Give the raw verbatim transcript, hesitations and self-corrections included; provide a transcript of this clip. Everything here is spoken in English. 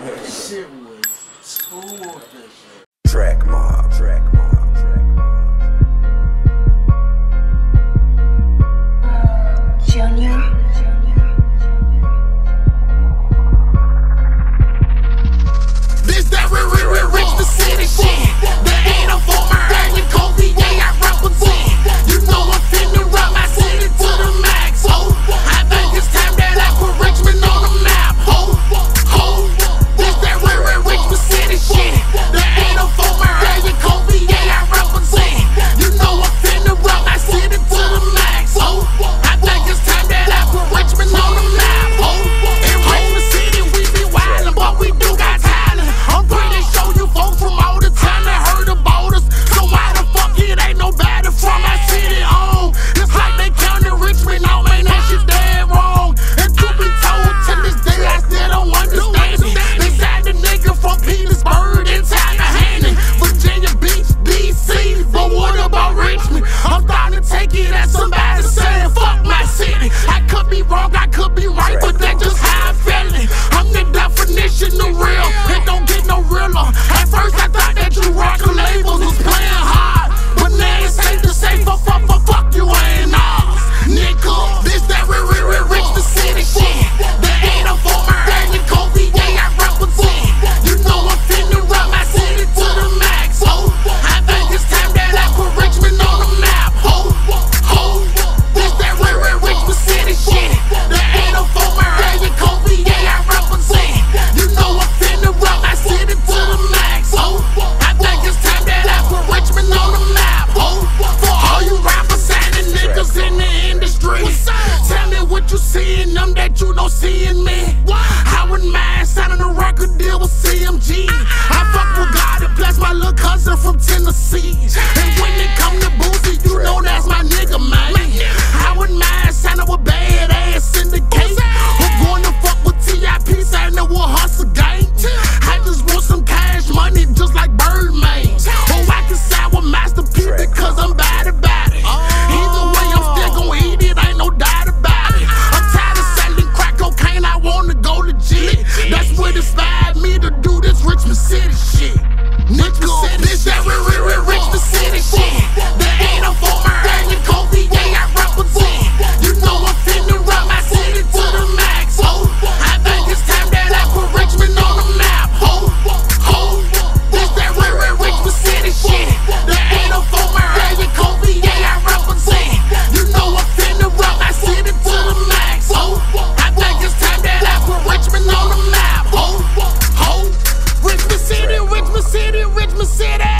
Shit was too official. Track mob, track mob, track mob. Junior. This that real, real, real rich the city shit. There ain't no former Aaron Kobe, yeah, I represent. You know I'm finna run my city to the max, ho. I think it's time that I put Richmond on the map, ho. Ho. This that real, real rich the city shit. There ain't no former Aaron Kobe, yeah, I represent. You know I'm finna run my city to the max, ho. I think it's time that I put Richmond on the map, ho. In Richmond City we be wildin', but we do got talent. I'm pretty sure you folks from all the time that heard about us. So why the fuck it ain't nobody from my city on? It's like they counted Richmond out, man, that shit dead wrong. And to be told, to this day I still don't understand it. They signed a nigga from Petersburg and Tallahassee, Virginia Beach, D C, but what about Richmond? I'm starting to take it as somebody saying fuck my city. I could be wrong, I could be right, but that's just how I feel it. I'm the definition of real. It don't get no realer. At first I thought that you rocker labels was playing hard, but now it's safe to say fuck, fuck, fuck, fuck you ain't ours, nigga. This that real, real, real rich the city shit. There ain't no former Aaron Kobe, yeah, I represent. You know I'm finna run my city to the max, ho. I think it's time that I put Richmond on the map, ho. Ho. This that real, real rich the city shit. There ain't no former Aaron Kobe, yeah, I represent. You know I'm finna run my city to the max, ho. I think it's time that I put Richmond on the map, ho. For all you rappers and niggas in the industry, tell me what you see in them that you don't see in me. I wouldn't mind signing a record deal with C M G. I fuck with God and bless my little cousin from Tennessee. And when it come to Boosie, you know that's my nigga, man. I wouldn't mind signing with bad ass syndicate. Or going to fuck with T I P, signing with Hustle Gang. I just want some cash money just like Birdman. Or I can sign with Master P because I'm bad about it. Either way, I'm still gon' eat it, ain't no doubt about it. I'm tired of selling crack cocaine, I wanna go legit. That's what inspired me to do this Richmond City shit. Nigga, this that real, real, real rich the city shit. There ain't no former Aaron Kobe, yeah, I represent. You know I'm finna run my city to the max, ho. I think it's time that I put Richmond on the map, ho. Ho. This that real, real rich the city shit. There ain't no former Aaron Kobe, yeah, I represent. You know I'm finna run my city to the max, ho. I think it's time that I put Richmond on the map, ho. Ho. Richmond City, Richmond City, Richmond City.